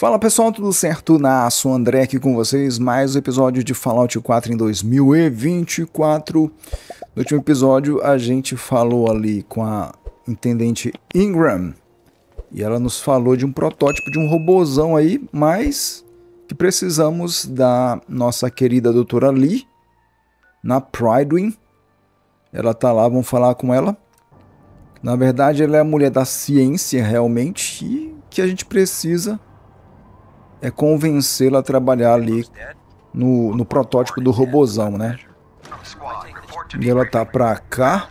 Fala pessoal, tudo certo? Sou André aqui com vocês, mais um episódio de Fallout 4 em 2024. No último episódio a gente falou ali com a Intendente Ingram e ela nos falou de um protótipo de um robozão aí, mas que precisamos da nossa querida doutora Lee na Prydwen. Ela tá lá, vamos falar com ela. Na verdade ela é a mulher da ciência realmente e que a gente precisa é convencê-la a trabalhar ali no protótipo do robozão, né? E ela tá pra cá,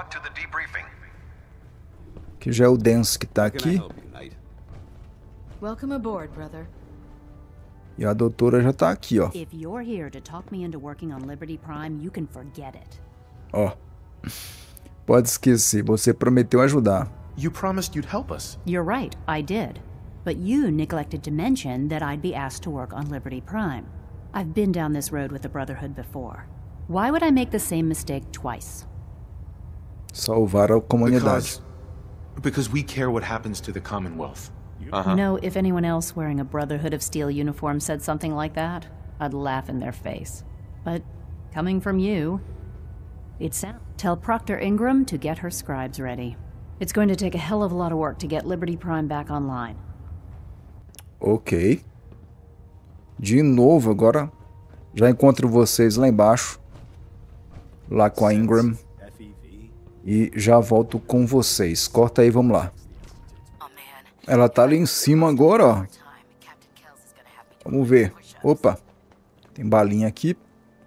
que já é o Dance que tá aqui. Welcome aboard, brother. E a doutora já tá aqui, ó. If you're here to talk me into working on Liberty Prime, you can forget it. Ó. Pode esquecer, você prometeu ajudar. You promised you'd help us. You're right, I did. But you neglected to mention that I'd be asked to work on Liberty Prime. I've been down this road with the Brotherhood before. Why would I make the same mistake twice? Salvar a comunidade. Because we care what happens to the Commonwealth. You know, if anyone else wearing a Brotherhood of Steel uniform said something like that, I'd laugh in their face. But coming from you, it sounds. Tell Proctor Ingram to get her scribes ready. It's going to take a hell of a lot of work to get Liberty Prime back online. Ok. De novo, agora já encontro vocês lá embaixo. Lá com a Ingram. E já volto com vocês. Corta aí, vamos lá. Ela tá ali em cima agora, ó. Vamos ver. Opa. Tem balinha aqui.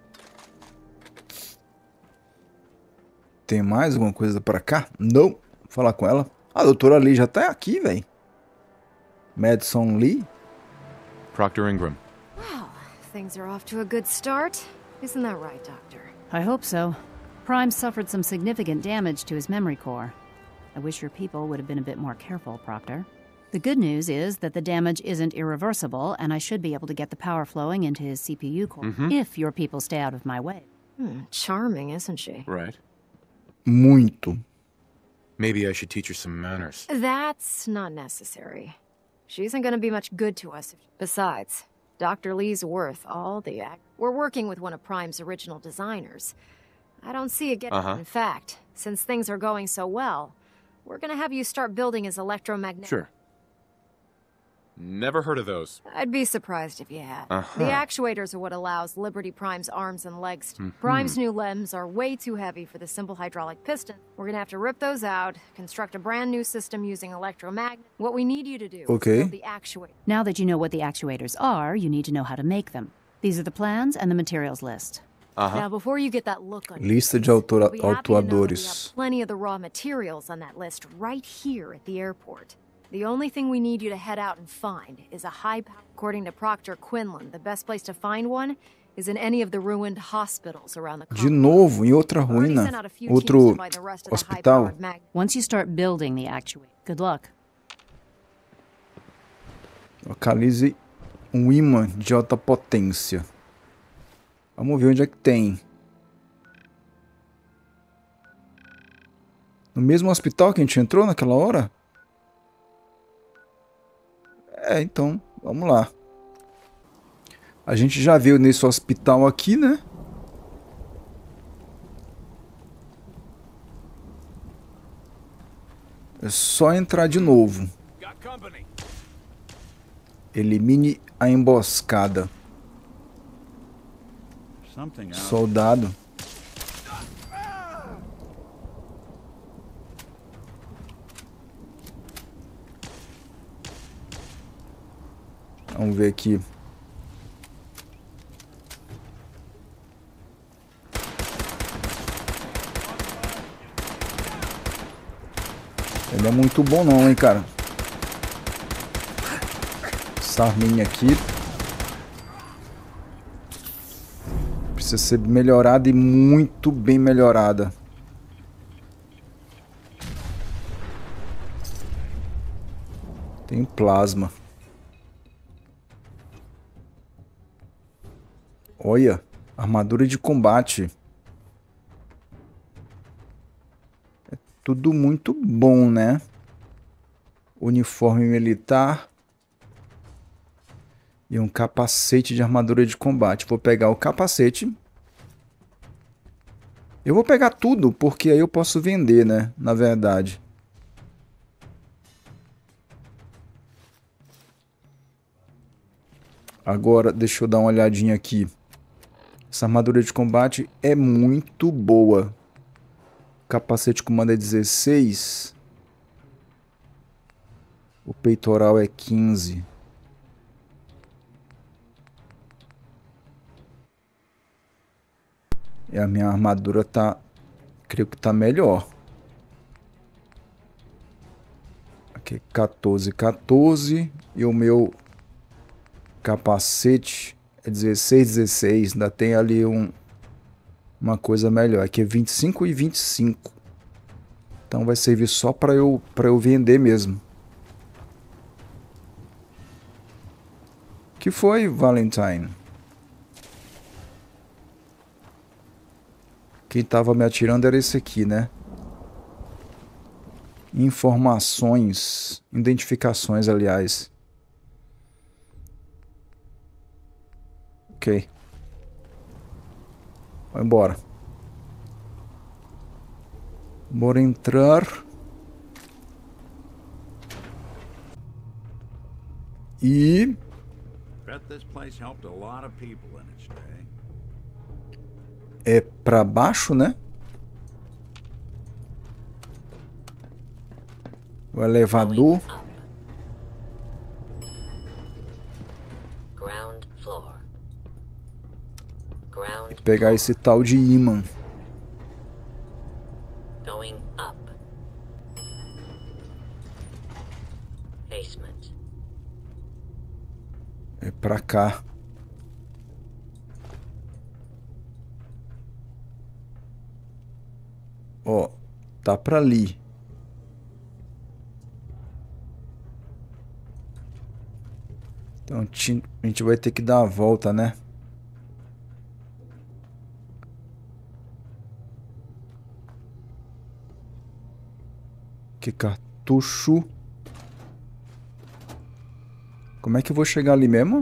Tem mais alguma coisa pra cá? Não. Vou falar com ela. A doutora Lee já tá aqui, velho. Madison Lee? Proctor Ingram. Wow, things are off to a good start. Isn't that right, Doctor? I hope so. Prime suffered some significant damage to his memory core. I wish your people would have been a bit more careful, Proctor. The good news is that the damage isn't irreversible, and I should be able to get the power flowing into his CPU core, if your people stay out of my way. Charming, isn't she? Right. Muito. Maybe I should teach her some manners. That's not necessary. She isn't going to be much good to us. Besides, Dr. Lee's worth all the act. We're working with one of Prime's original designers. I don't see it getting... In fact, since things are going so well, we're going to have you start building his electromagnetic... Sure. Never heard of those. I'd be surprised if you had. The actuators are what allows Liberty Prime's arms and legs to... Prime's new limbs are way too heavy for the simple hydraulic piston. We're gonna have to rip those out, construct a brand new system using electromagnet. What we need you to do is build the actuator. Now that you know what the actuators are, you need to know how to make them. These are the plans and the materials list. Now, before you get that look on your Lista face, de you'll be happy to know that we autuadores. have plenty of the raw materials on that list right here at the airport. The only thing we need you to head out and find is a high power. According to Proctor Quinlan, the best place to find one is in any of the ruined hospitals around the De novo, em outra ruína. Outro hospital. Once you start building the actuator, good luck. Localize um imã de alta potência. Vamos ver onde é que tem. No mesmo hospital que a gente entrou naquela hora? É, então, vamos lá. A gente já veio nesse hospital aqui, né? É só entrar de novo. Elimine a emboscada. Soldado. Vamos ver aqui. Ele é muito bom não, hein, cara. Essa arminha aqui precisa ser melhorada e muito bem melhorada. Tem plasma. Olha, armadura de combate. É tudo muito bom, né? Uniforme militar. E um capacete de armadura de combate. Vou pegar o capacete. Eu vou pegar tudo, porque aí eu posso vender, né? Na verdade. Agora, deixa eu dar uma olhadinha aqui. Essa armadura de combate é muito boa. Capacete comando é 16. O peitoral é 15. E a minha armadura tá... creio que tá melhor. Aqui, 14, 14. E o meu capacete é 16, 16. Ainda tem ali uma coisa melhor. Aqui é 25 e 25. Então vai servir só para eu vender mesmo. Que foi, Valentine? Quem tava me atirando era esse aqui, né? Informações. Identificações, aliás. Ok. Vai embora. Bora entrar. E... é pra baixo, né? O elevador. E pegar esse tal de imã. É pra cá. Ó, tá pra ali. Então a gente vai ter que dar a volta, né? Que cartucho. Como é que eu vou chegar ali mesmo?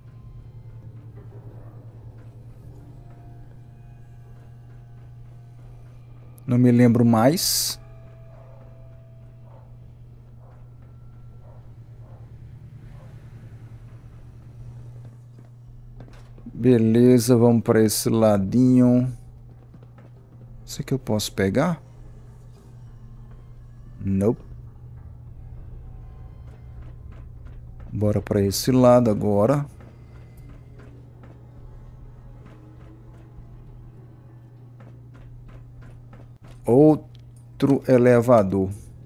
Não me lembro mais. Beleza, vamos para esse ladinho. Isso aqui eu posso pegar? Nope. Bora para esse lado agora. Outro elevador.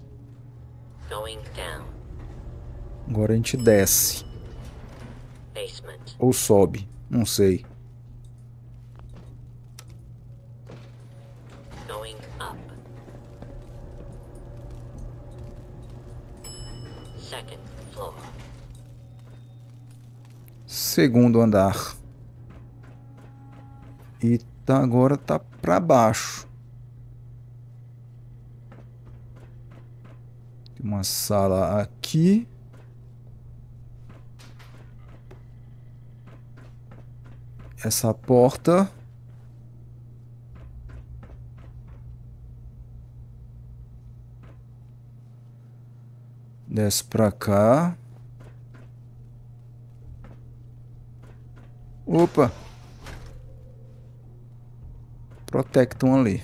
Agora a gente desce. Ou sobe, não sei. Segundo andar. E agora tá para baixo. Tem uma sala aqui. Essa porta. Desce pra cá. Opa! Protectam ali.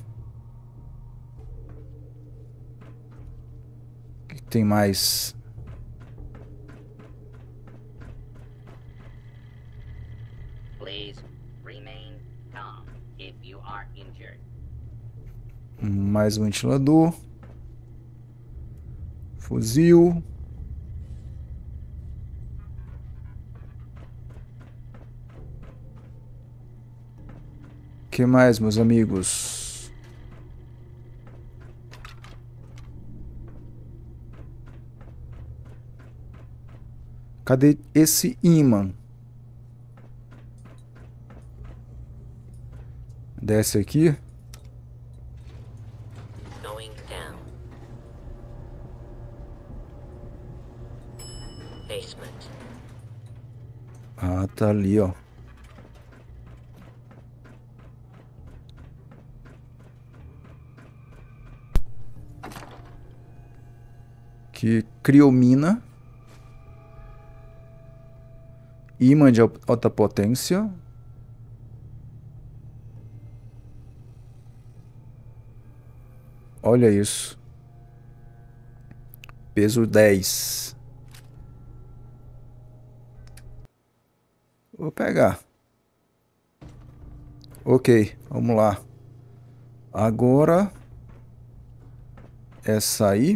O que tem mais? Mais um ventilador. Fuzil. O que mais, meus amigos? Cadê esse imã? Desce aqui. Ah, tá ali, ó. Que criomina. Ímã de alta potência. Olha isso. Peso 10. Vou pegar. Ok, vamos lá. Agora essa aí.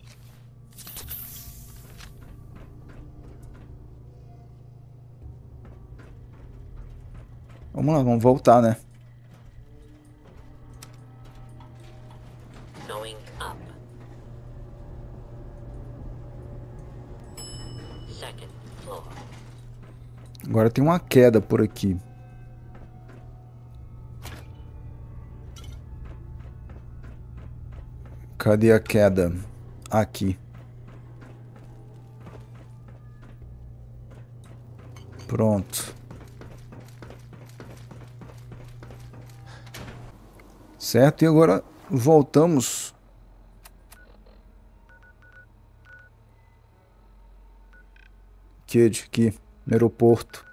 Vamos lá, vamos voltar, né? Going up. Second floor. Agora tem uma queda por aqui. Cadê a queda? Aqui. Pronto. Certo, e agora voltamos. Aqui, no aeroporto.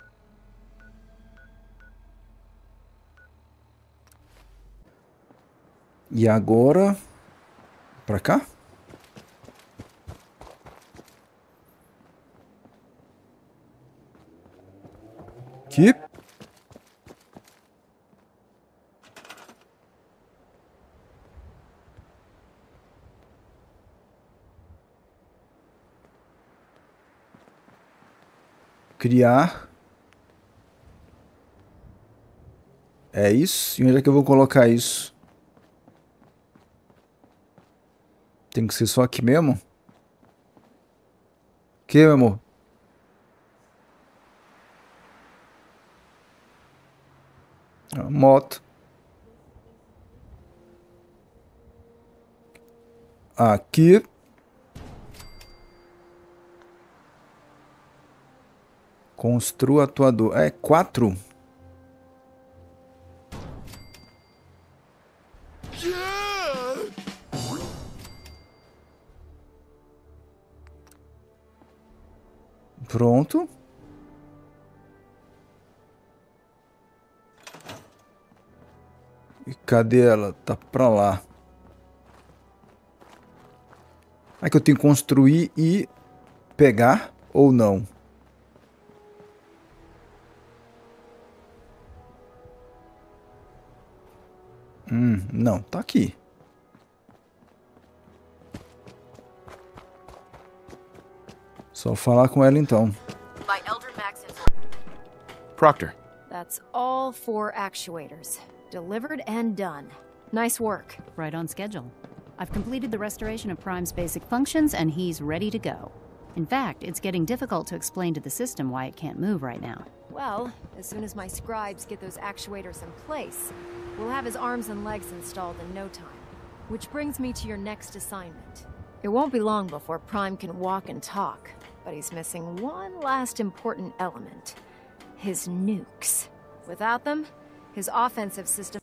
E agora... Pra cá? Aqui. Criar. É isso? E onde é que eu vou colocar isso? Tem que ser só aqui mesmo? Que, meu amor? A moto. Aqui. Construa atuador. É 4? Pronto. E cadê ela? Tá pra lá. É que eu tenho que construir e pegar ou não? Não, tá aqui. Só falar com ela então. By Elder Maxon's. Proctor, That's all 4 actuators. Delivered and done. Nice work. Right on schedule. I've completed the restoration of Prime's basic functions, and he's ready to go. In fact, it's getting difficult to explain to the system why it can't move right now. Well, as soon as my scribes get those actuators in place, we'll have his arms and legs installed in no time. Which brings me to your next assignment. It won't be long before Prime can walk and talk, but he's missing one last important element. His nukes. Without them, his offensive systems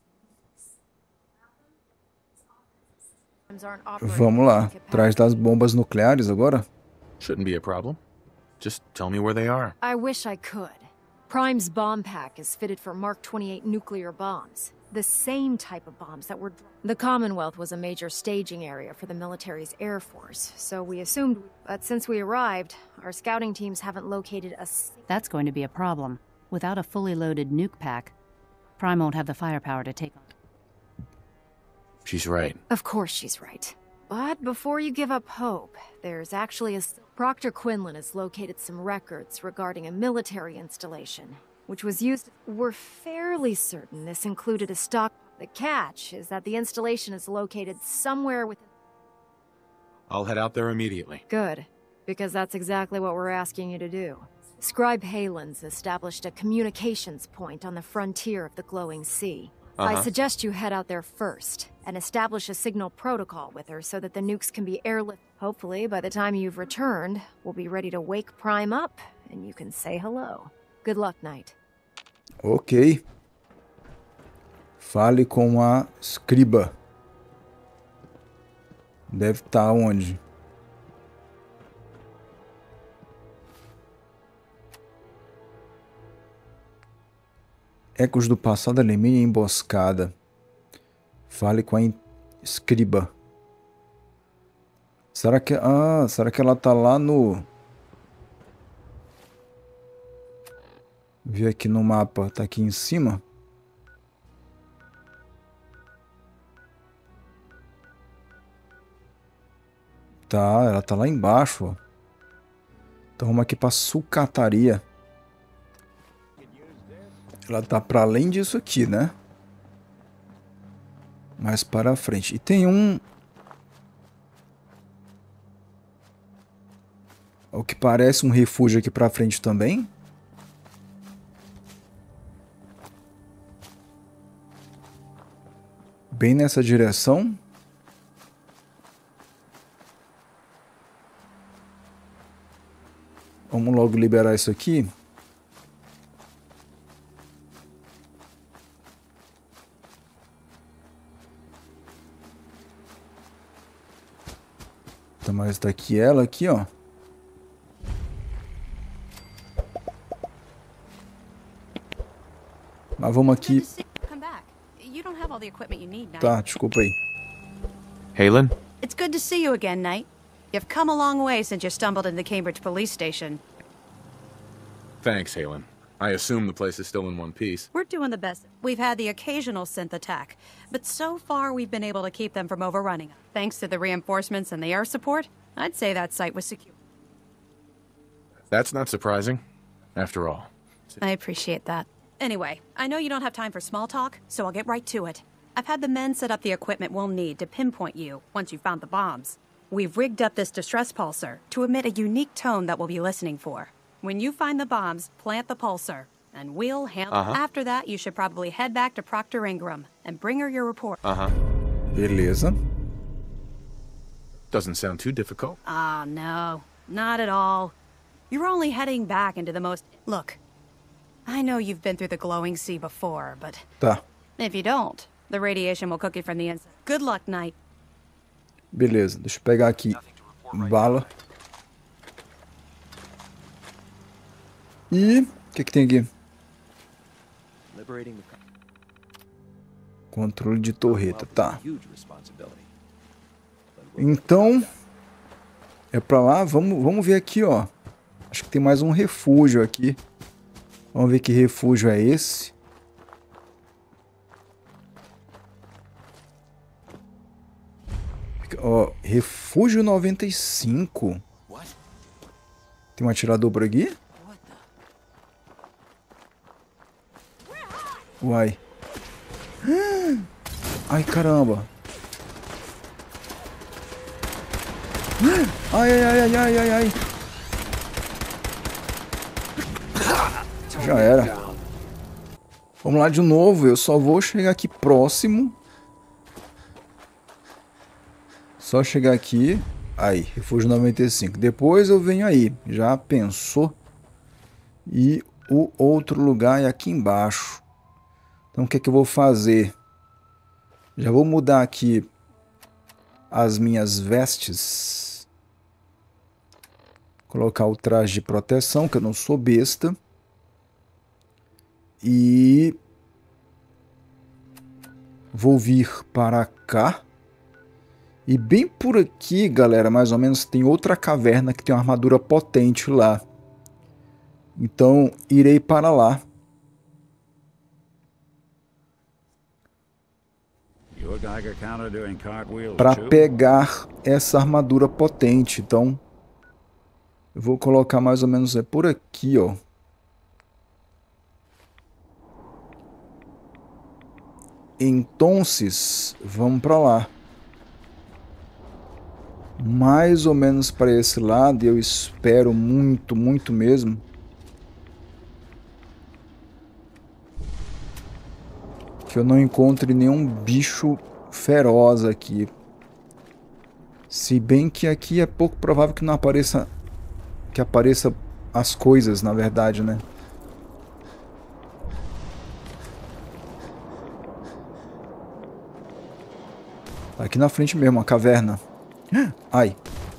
aren't operating Vamos lá. at capacity. Atrás das bombas nucleares agora? shouldn't be a problem. Just tell me where they are. I wish I could. Prime's bomb pack is fitted for Mark 28 nuclear bombs. The same type of bombs that were... The Commonwealth was a major staging area for the military's Air Force, so we assumed... But since we arrived, our scouting teams haven't located a... That's going to be a problem. Without a fully loaded nuke pack, Prime won't have the firepower to take on. She's right. Of course she's right. But before you give up hope, there's actually a... Proctor Quinlan has located some records regarding a military installation, which was used... We're fairly certain this included a stock... The catch is that the installation is located somewhere within... I'll head out there immediately. Good, because that's exactly what we're asking you to do. Scribe Halen's established a communications point on the frontier of the Glowing Sea. I suggest you head out there first, and establish a signal protocol with her so that the nukes can be airlifted. Hopefully, by the time you've returned, we'll be ready to wake Prime up, and you can say hello. Good luck, Knight. Ok. Fale com a escriba. Deve estar onde? Ecos do passado elimine a emboscada. Fale com a escriba. Será que ela tá lá no... Vi aqui no mapa, tá aqui em cima. Tá, ela tá lá embaixo, ó. Então vamos aqui pra sucataria. Ela tá pra além disso aqui, né? Mais para frente. E tem um... O que parece um refúgio aqui pra frente também. Bem nessa direção. Vamos logo liberar isso aqui. Tá, mas tá aqui ela aqui, ó. Mas vamos aqui. Tá, desculpa aí. Halen? It's good to see you again, Knight. You've come a long way since you stumbled into the Cambridge police station. Thanks, Halen. I assume the place is still in one piece. We're doing the best. We've had the occasional synth attack, but so far we've been able to keep them from overrunning. Thanks to the reinforcements and the air support, I'd say that site was secure. That's not surprising, after all. I appreciate that. Anyway, I know you don't have time for small talk, so I'll get right to it. I've had the men set up the equipment we'll need to pinpoint you once you've found the bombs. We've rigged up this distress pulsar to emit a unique tone that we'll be listening for. When you find the bombs, plant the pulsar, and we'll handle... After that, you should probably head back to Proctor Ingram and bring her your report. Beleza. Doesn't sound too difficult. Ah, no. Not at all. You're only heading back into the most... Look, I know you've been through the glowing sea before, but... Tá. If you don't, the radiation will cook you from the inside. Good luck, Knight. Beleza, deixa eu pegar aqui bala. E o que tem aqui? Controle de torreta, tá. Então é pra lá, vamos ver aqui, ó. Acho que tem mais um refúgio aqui. Vamos ver que refúgio é esse. Ó, refúgio 95. Tem um atirador por aqui? Uai. Ai, caramba. Ai, ai, ai, ai, ai, ai. Já era. Vamos lá de novo. Eu só vou chegar aqui próximo. Só chegar aqui. Aí, refúgio 95. Depois eu venho aí. Já pensou? E o outro lugar é aqui embaixo. Então o que é que eu vou fazer? Já vou mudar aqui as minhas vestes. Colocar o traje de proteção, que eu não sou besta. E vou vir para cá. E bem por aqui, galera, mais ou menos, tem outra caverna que tem uma armadura potente lá. Então, irei para lá. Para pegar essa armadura potente. Então, eu vou colocar mais ou menos por aqui, ó. Então, vamos para lá. Mais ou menos para esse lado. Eu espero muito, muito mesmo que eu não encontre nenhum bicho feroz aqui. Se bem que aqui é pouco provável que não apareça, que apareça as coisas, na verdade, né? Aqui na frente mesmo, a caverna. Ai.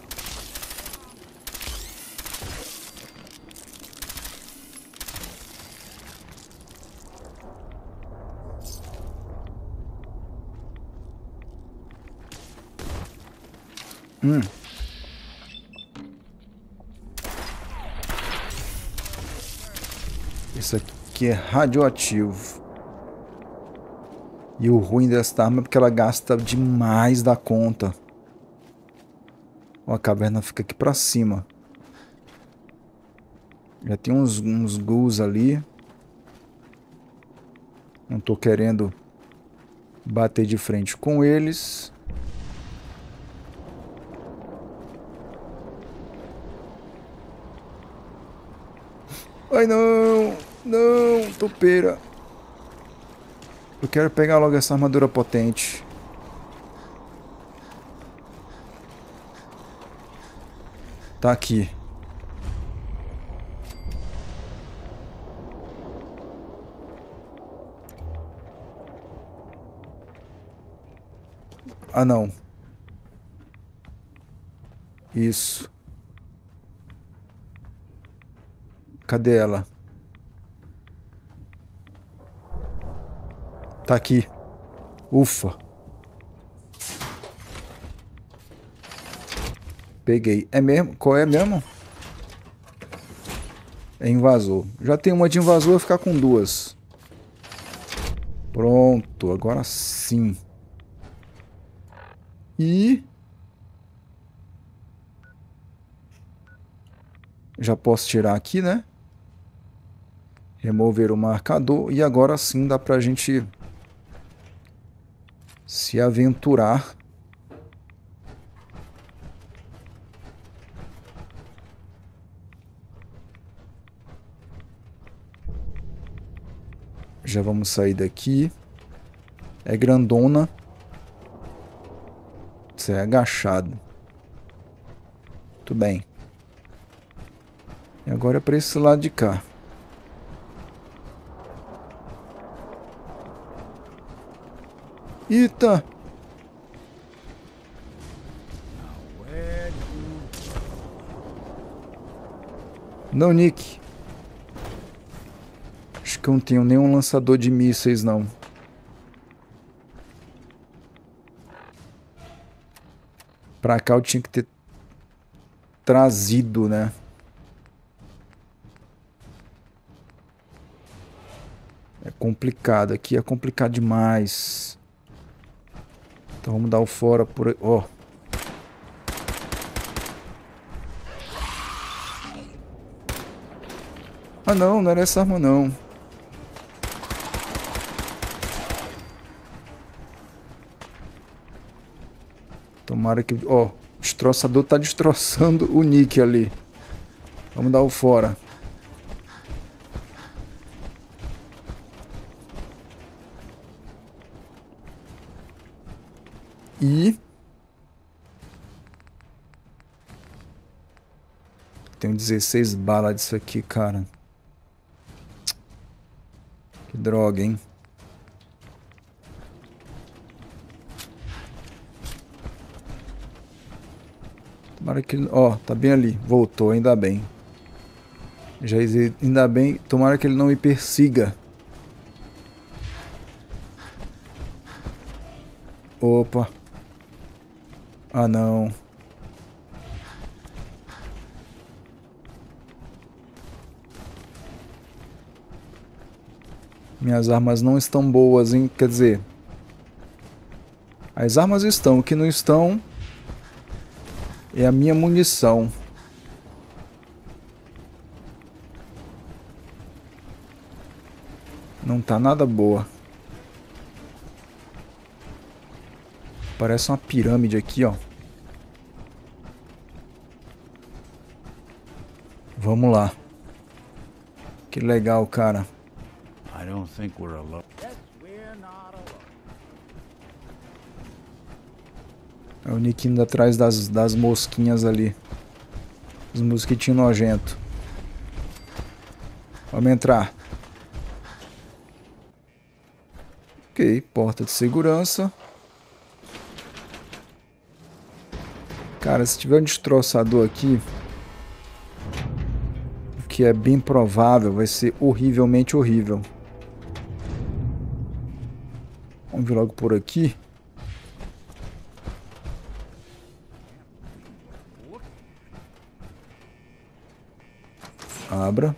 Isso aqui é radioativo. E o ruim dessa arma é porque ela gasta demais da conta. Ó, a caverna fica aqui pra cima. Já tem uns ghouls ali. Não tô querendo bater de frente com eles. Ai, não! Não, topeira. Eu quero pegar logo essa armadura potente. Tá aqui. Ah, não. Isso. Cadê ela? Tá aqui. Ufa. Peguei. É mesmo? Qual é mesmo? É invasor. Já tem uma de invasor, vou ficar com duas. Pronto, agora sim. E... já posso tirar aqui, né? Remover o marcador. E agora sim dá pra gente se aventurar. Já vamos sair daqui. É grandona. Isso é agachado. Muito bem. E agora é para esse lado de cá. Eita! Não, Nick. Acho que eu não tenho nenhum lançador de mísseis, não. Pra cá eu tinha que ter trazido, né? É complicado. Aqui é complicado demais. Então vamos dar o fora por aí. Ó. Ah, não. Não era essa arma, não. Tomara que... ó, o destroçador tá destroçando o Nick ali. Vamos dar o fora. E... tenho 16 balas disso aqui, cara. Que droga, hein? Tomara que... ó, tá bem ali. Voltou, ainda bem. Já ainda bem. Tomara que ele não me persiga. Opa. Ah, não. Minhas armas não estão boas, hein? Quer dizer... as armas estão. O que não estão... é a minha munição. Não tá nada boa. Parece uma pirâmide aqui, ó. Vamos lá. Que legal, cara. I don't think we're alone. É o Nick indo atrás das mosquinhas ali. Os mosquitinhos nojentos. Vamos entrar. Ok, porta de segurança. Cara, se tiver um destroçador aqui, o que é bem provável, vai ser horrivelmente horrível. Vamos vir logo por aqui. Abra.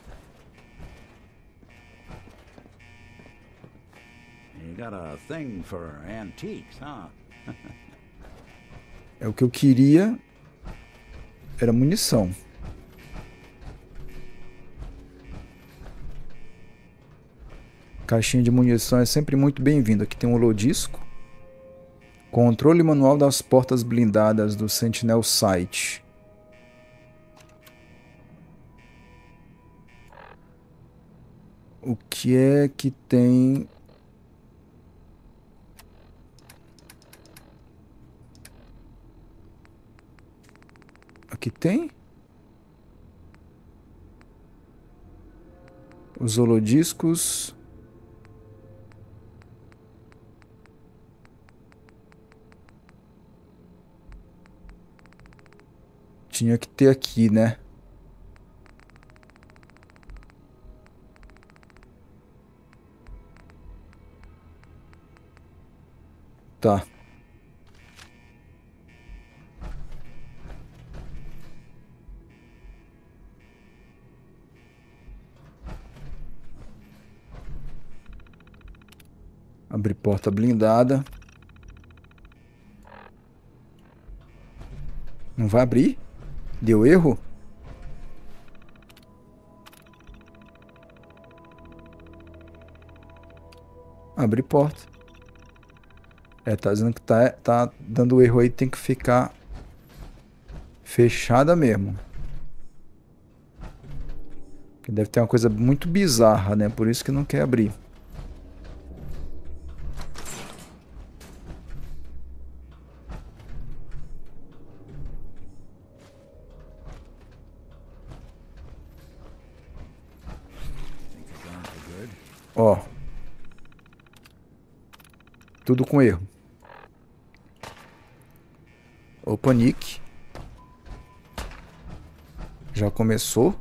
You got a thing for antiques, huh? É o que eu queria. Era munição. Caixinha de munição é sempre muito bem-vindo. Aqui tem um holodisco. Controle manual das portas blindadas do Sentinel Site. O que é que tem? Aqui tem? Os holodiscos. Tinha que ter aqui, né? Tá. Abrir porta blindada. Não vai abrir? Deu erro? Abrir porta. É, tá dizendo que tá dando erro aí, tem que ficar fechada mesmo. Que deve ter uma coisa muito bizarra, né? Por isso que não quer abrir. Ó. Tudo com erro. Opa, Nick. Já começou.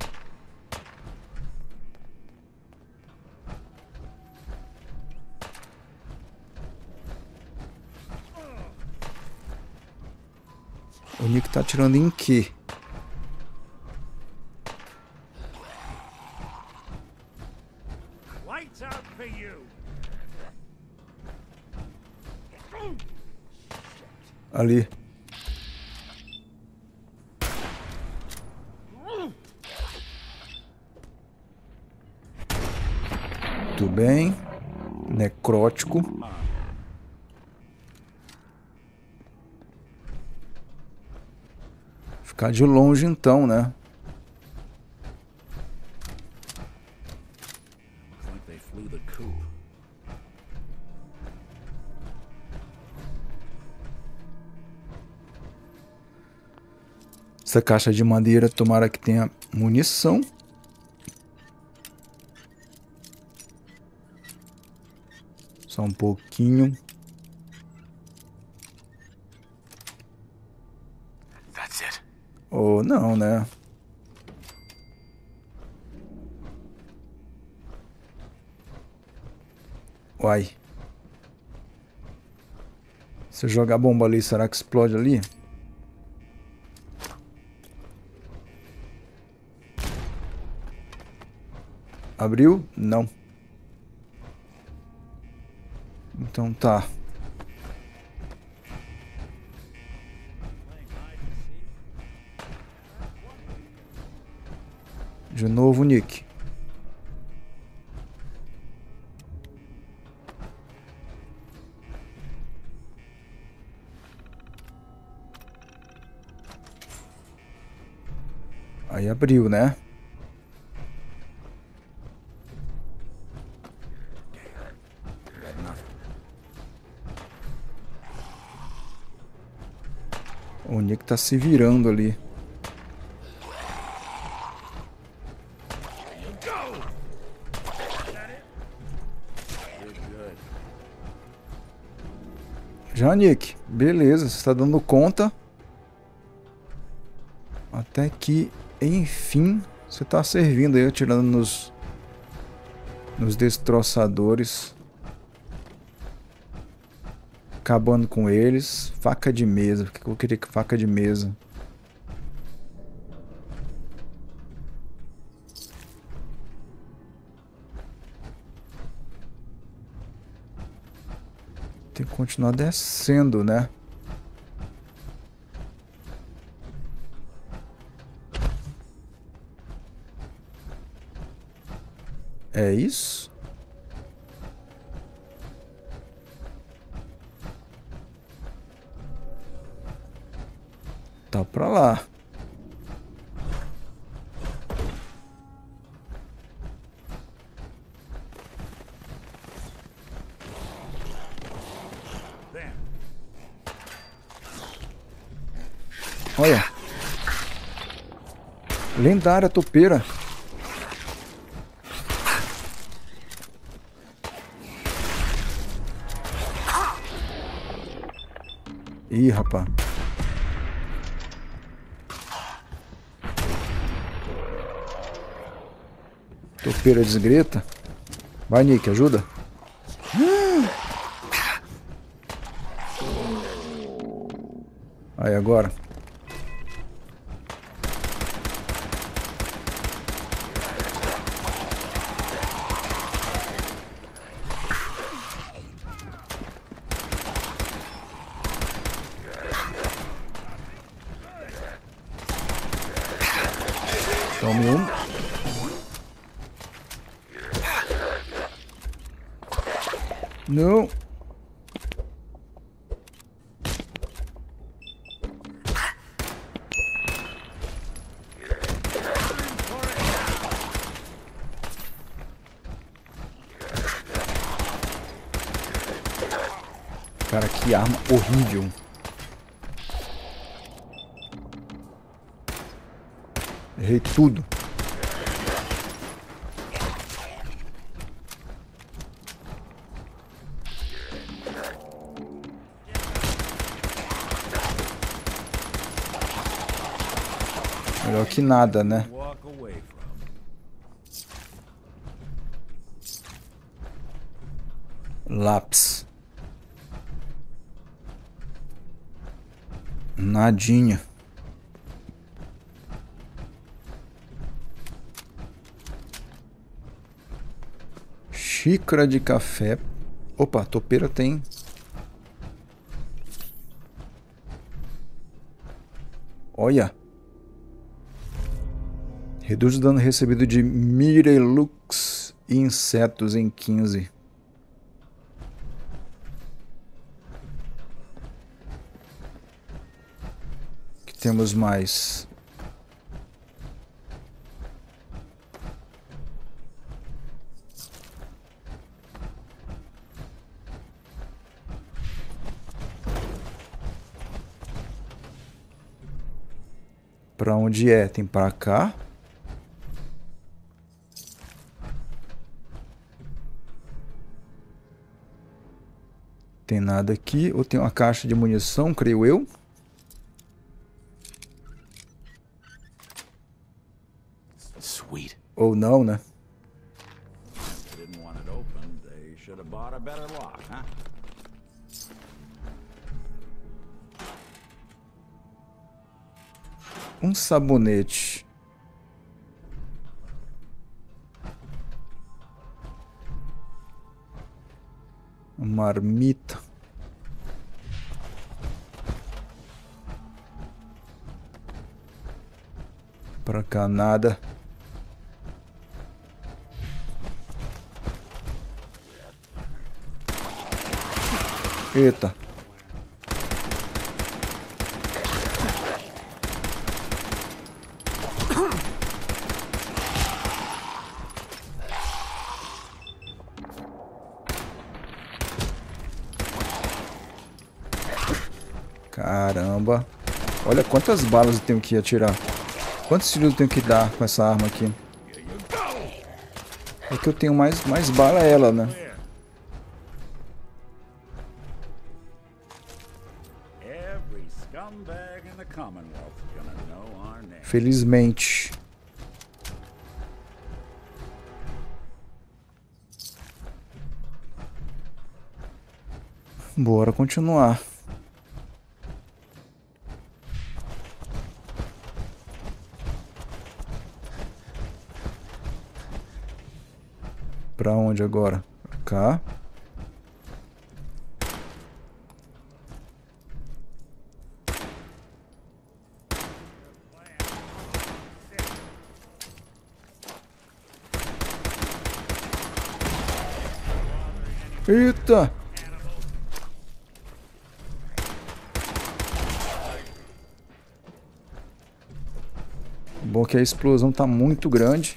O Nick tá atirando em quê? Ali. Tudo bem. Necrótico. Ficar de longe então, né? Essa caixa de madeira, tomara que tenha munição. Só um pouquinho. Ou não, né? Uai. Se eu jogar bomba ali, será que explode ali? Abriu? Não. Então tá. De novo, Nick. Aí abriu, né? O Nick tá se virando ali. Já, Nick. Beleza, você tá dando conta. Até que, enfim, você tá servindo aí, atirando nos destroçadores. Acabando com eles. Faca de mesa. Por que eu queria faca de mesa? Tem que continuar descendo, né? É isso? Tá pra lá. Olha. Lendária topeira. Ih, rapaz. Topeira desgreta. Vai, Nick, ajuda. Aí, agora. Tome um. Não. Cara, que arma horrível. Errei tudo. Melhor que nada, né? Lápis. Nadinha. Xícara de café. Opa, topeira tem. Olha. Reduz o dano recebido de Mirelux e insetos em 15. O que temos mais? Pra onde é? Tem pra cá? Tem nada aqui. Ou tem uma caixa de munição, creio eu. Sweet. Ou não, né? Didn't want it open. They should have bought a better lock, huh? Um sabonete. Uma marmita. Pra cá nada. Eita. Caramba. Olha quantas balas eu tenho que atirar. Quantos tiros eu tenho que dar com essa arma aqui? É que eu tenho mais bala ela, né? Every scumbag in the company Commonwealth's gonna know our name. Felizmente. Bora continuar. Pra onde agora? Pra cá. Eita! Bom que a explosão tá muito grande.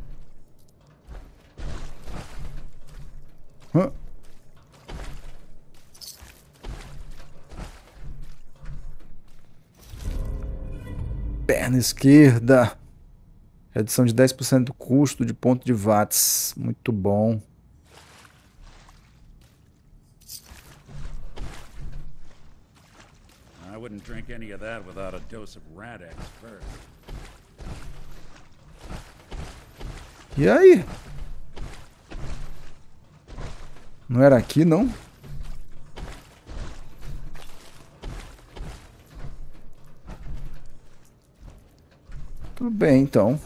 Perna esquerda. Redução de 10% do custo de ponto de watts. Muito bom. I wouldn't drink any of that without a dose of Rad-X first. E aí? Não era aqui, não? Tudo bem, então.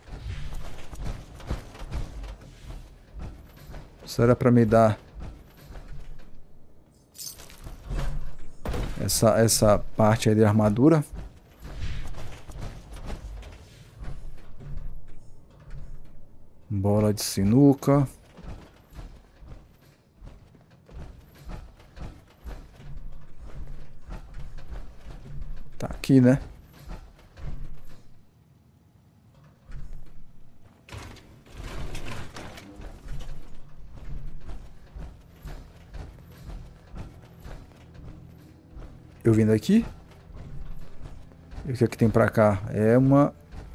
Isso era pra me dar essa parte aí de armadura. Bola de sinuca. Tá aqui, né? Eu vindo aqui? E o que é que tem pra cá? É uma...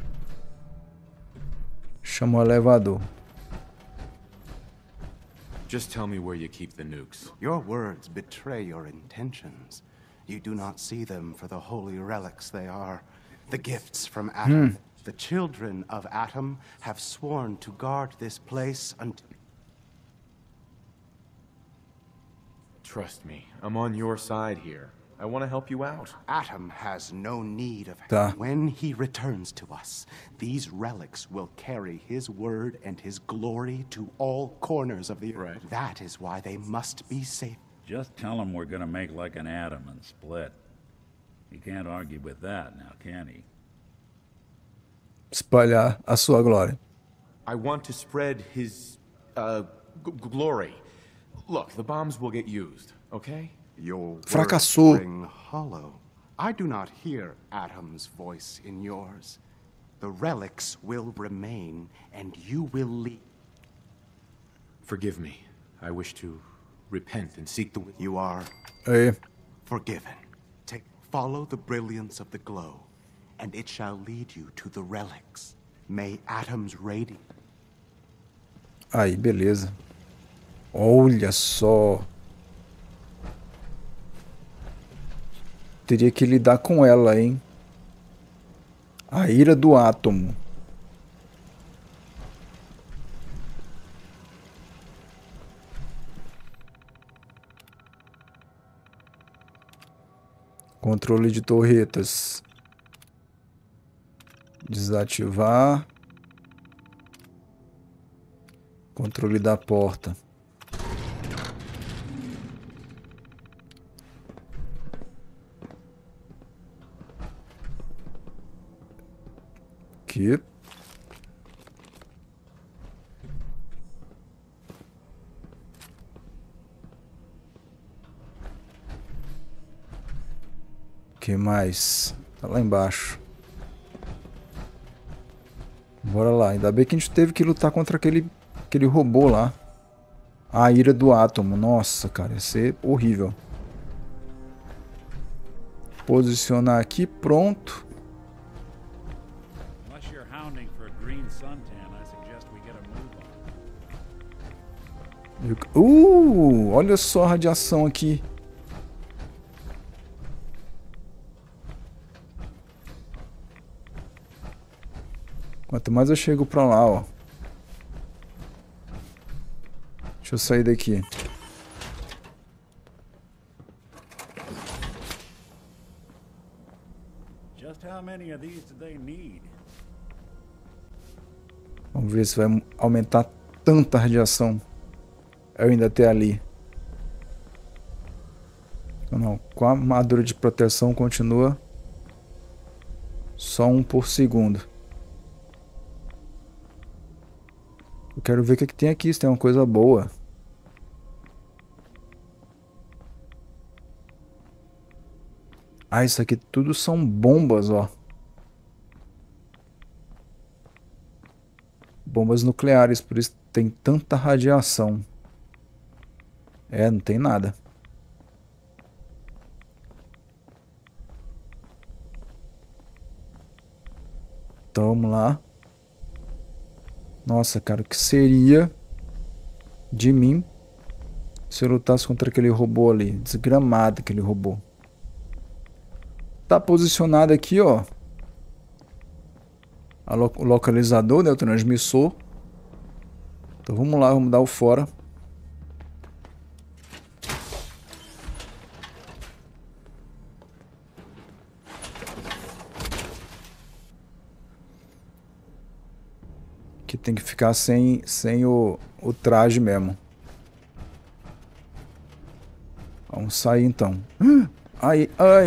Chama o elevador. Just tell me where you keep the nukes. Your words betray your intentions. You do not see them for the holy relics they are. The gifts from Atom. The children of Atom have sworn to guard this place until... Trust me, I'm on your side here. I want to help you out. Atom has no need of... Tá. When he returns to us, these relics will carry his word and his glory to all corners of the earth. Right. That is why they must be safe. Just tell him we're gonna make like an atom and split. He can't argue with that now, can he? Espalhar a sua glória. I want to spread his, glory. Look, the bombs will get used, okay? Your words Fracassou. ring hollow. I do not hear Atom's voice in yours. The relics will remain, and you will lead. Forgive me. I wish to repent and seek the... You are Aí. forgiven. Follow the brilliance of the glow, and it shall lead you to the relics. May Atom's radiance... Aí, beleza. Olha só. Teria que lidar com ela, hein? A ira do átomo. Controle de torretas. Desativar. Controle da porta. Aqui. Que mais? Tá lá embaixo. Bora lá. Ainda bem que a gente teve que lutar contra aquele robô lá. A ira do átomo. Nossa, cara. Ia ser horrível. Posicionar aqui. Pronto. Unless you're hounding for a green suntan, I suggest we get a move on. Olha só a radiação aqui. Quanto mais eu chego pra lá, ó. Deixa eu sair daqui. Just how many of these do they need? Vamos ver se vai aumentar tanta radiação. Eu ainda ter ali. Não, com a armadura de proteção continua só 1 por segundo. Eu quero ver o que tem aqui, se tem uma coisa boa. Ah, isso aqui tudo são bombas, ó. Bombas nucleares, por isso tem tanta radiação. É, não tem nada. Então vamos lá. Nossa, cara, o que seria de mim se eu lutasse contra aquele robô ali? Desgramado aquele robô. Tá posicionado aqui, ó. O localizador, né? O transmissor. Então vamos lá, vamos dar o fora. Que tem que ficar sem o traje mesmo. Vamos sair então. Ai, ai.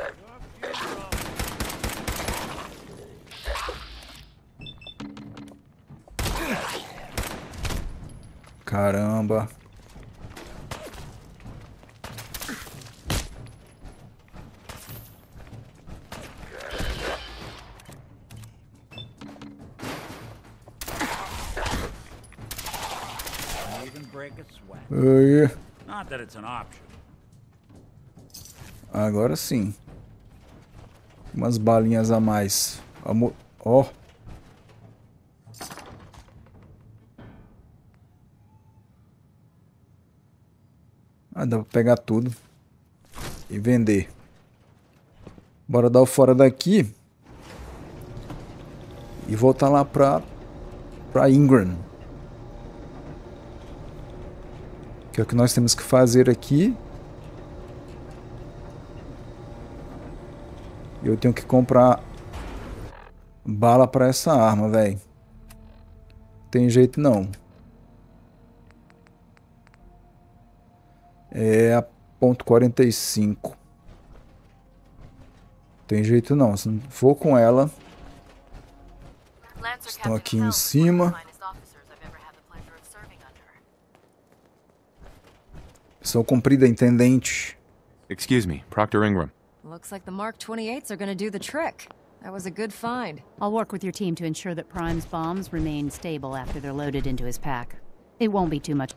Caramba. Aí. Not that it's an option. Agora sim. Umas balinhas a mais. Vamos. Ó. Ah, dá pra pegar tudo e vender. Bora dar o fora daqui e voltar lá pra Ingram. Que é o que nós temos que fazer aqui. Eu tenho que comprar bala pra essa arma, velho. Tem jeito não. É a .45. Tem jeito não. Se não for com ela. Estão aqui em cima. Missão cumprida, intendente. Excuse me, Proctor Ingram. Looks like the Mark 28s are gonna do the trick. That was a good find. I'll work with your team to ensure that Prime's bombs remain stable after they're loaded into his pack. It won't be too much.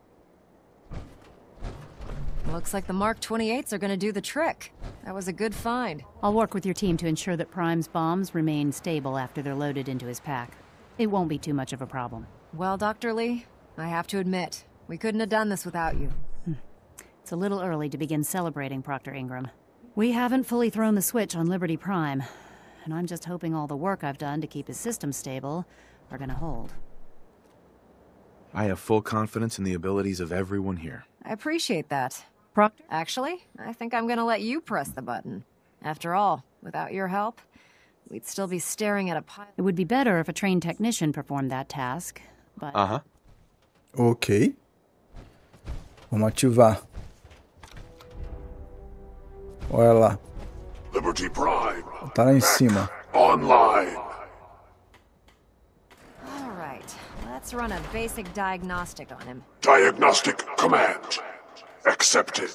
Looks like the Mark 28s are gonna do the trick. That was a good find. I'll work with your team to ensure that Prime's bombs remain stable after they're loaded into his pack. It won't be too much of a problem. Well, Dr. Lee, I have to admit, we couldn't have done this without you. It's a little early to begin celebrating, Proctor Ingram. We haven't fully thrown the switch on Liberty Prime, and I'm just hoping all the work I've done to keep his system stable are gonna hold. I have full confidence in the abilities of everyone here. I appreciate that. Proctor? Actually, I think I'm gonna let you press the button. After all, without your help, we'd still be staring at a pile. It would be better if a trained technician performed that task, but... Uh-huh. Ok. Vamos ativar. Olha lá. Liberty Prime. Tá lá em cima. Online. All right, let's run a basic diagnostic on him. Diagnostic command. Accepted.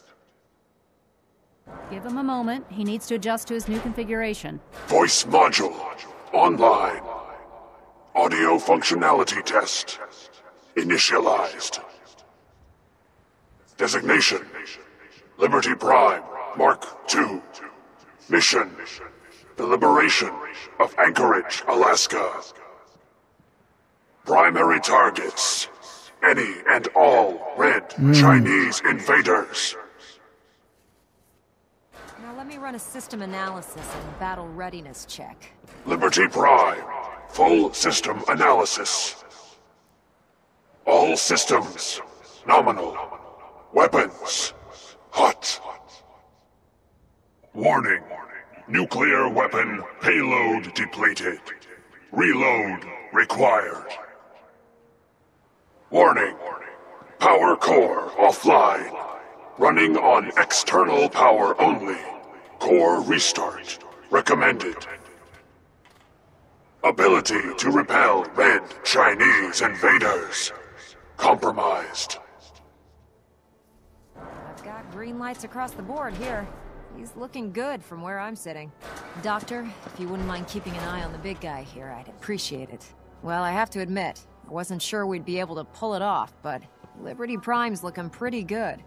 Give him a moment. He needs to adjust to his new configuration. Voice module. Online. Audio functionality test. Initialized. Designation. Liberty Prime. Mark II. Mission. The liberation of Anchorage, Alaska. Primary targets. Any and all red Chinese invaders. Now let me run a system analysis and battle readiness check. Liberty Prime. Full system analysis. All systems nominal. Weapons hot. Warning. Nuclear weapon payload depleted. Reload required. Warning. Power core offline. Running on external power only. Core restart recommended. Ability to repel red Chinese invaders compromised. I've got green lights across the board here. He's looking good from where I'm sitting. Doctor, if you wouldn't mind keeping an eye on the big guy here, I'd appreciate it. Well, I have to admit, I wasn't sure we'd be able to pull it off, but Liberty Prime's looking pretty good.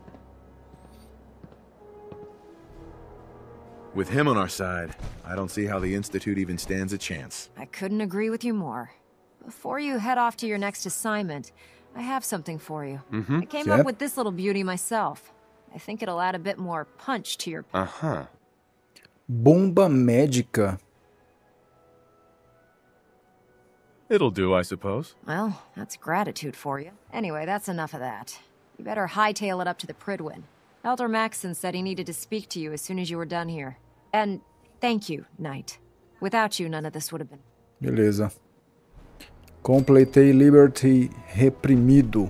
With him on our side, I don't see how the Institute even stands a chance. I couldn't agree with you more. Before you head off to your next assignment, I have something for you. I came up with this little beauty myself. I think it'll add a bit more punch to your... Bomba médica. It'll do, I suppose. Well, that's gratitude for you. Anyway, that's enough of that. You better hightail it up to the Prydwen. Elder Maxson said he needed to speak to you as soon as you were done here. And thank you, Knight. Without you, none of this would have been... Beleza. Completei Liberty reprimido.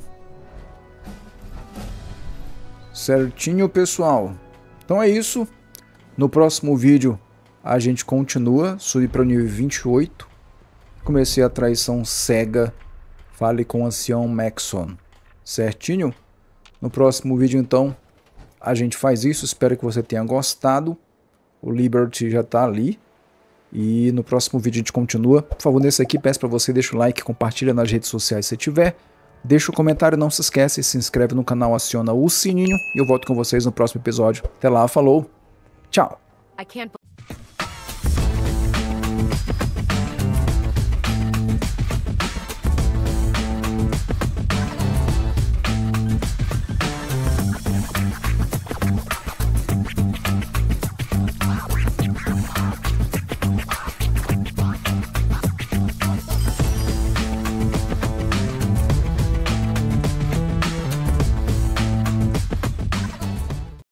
Certinho, pessoal. Então é isso. No próximo vídeo a gente continua. Subi para o nível 28. Comecei a traição cega. Fale com o ancião Maxson. Certinho? No próximo vídeo, então, a gente faz isso. Espero que você tenha gostado. O Liberty já está ali. E no próximo vídeo a gente continua. Por favor, nesse aqui, peço para você, deixa o like, compartilha nas redes sociais se tiver. Deixa o comentário, não se esquece, se inscreve no canal, aciona o sininho. E eu volto com vocês no próximo episódio. Até lá, falou, tchau!